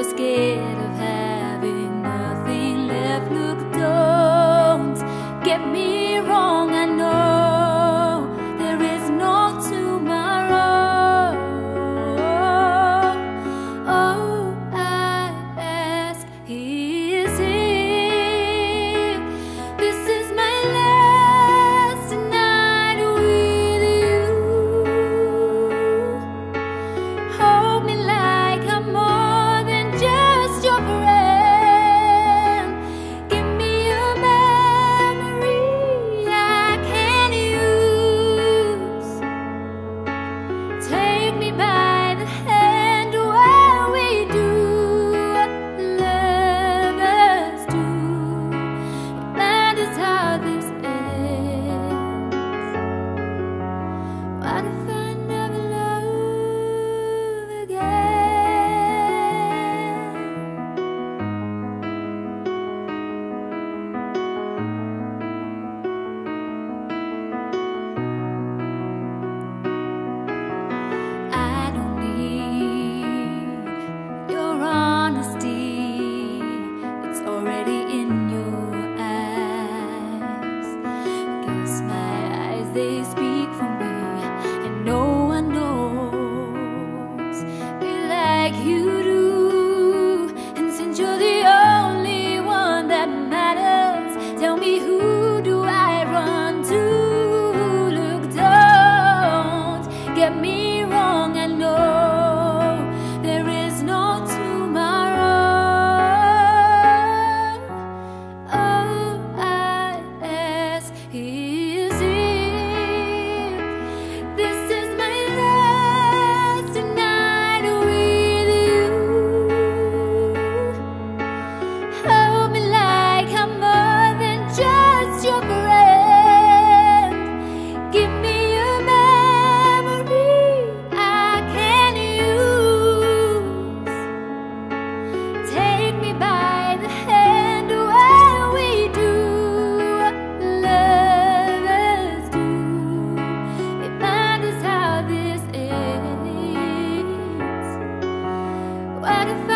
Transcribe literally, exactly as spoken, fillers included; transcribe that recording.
you're scared of having nothing left. Look, don't get me wrong, I know there is no tomorrow. Oh, I ask, is it? This is my last night with you. Hold me like I'm more than just your friend. Give me a memory I can use. Take me by the hand while we do what lovers do. Remind us how this ends. What if I never love again? I don't need your honesty, it's already in your eyes. Guess my eyes, they speak for me, and no one knows me like you do. And since you're the only one that matters, tell me, who do I run to? Look, don't get me wrong, I know there is no tomorrow. Oh, I ask, is it? This is my last night with you. Hold me like I'm more than just your friend. Give me a memory I can use. Take me by the hand while we do what lovers do. Remind us how this ends. What if